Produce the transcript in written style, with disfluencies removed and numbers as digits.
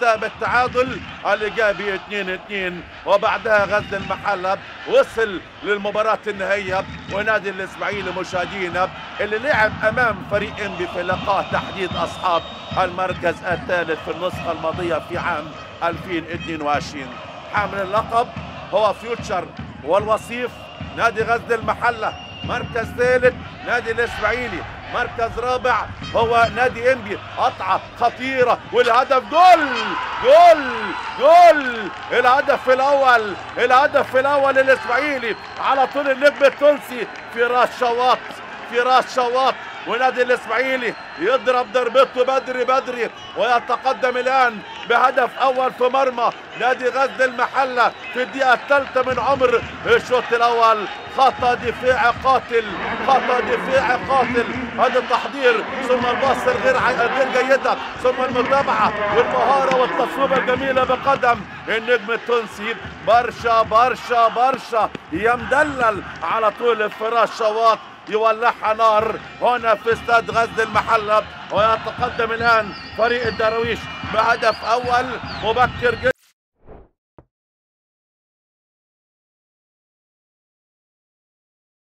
وانتهى بالتعادل الايجابي 2-2. وبعدها غزل المحله وصل للمباراه النهائيه، ونادي الاسماعيلي مشاهدينا اللي لعب امام فريق انبي في لقاء تحديد اصحاب المركز الثالث في النسخه الماضيه في عام 2022. حامل اللقب هو فيوتشر، والوصيف نادي غزل المحله. مركز ثالث نادي الاسماعيلي، مركز رابع هو نادي انبي. قطعه خطيره والهدف جول جول جول. الهدف الاول الاسماعيلي على طول النجم التونسي فراس شواط. ونادي الاسماعيلي يضرب ضربته بدري ويتقدم الان بهدف اول في مرمى نادي غزل المحله في الدقيقه الثالثه من عمر الشوط الاول. خطا دفاعي قاتل. هذا التحضير ثم الباص غير جيده ثم المتابعه والمهاره والتصويبه الجميله بقدم النجم التونسي. برشا يا مدلل على طول فراس شواط يولعها نار هنا في استاد غزل المحله. ويتقدم الان فريق الدراويش بهدف اول مبكر جدا.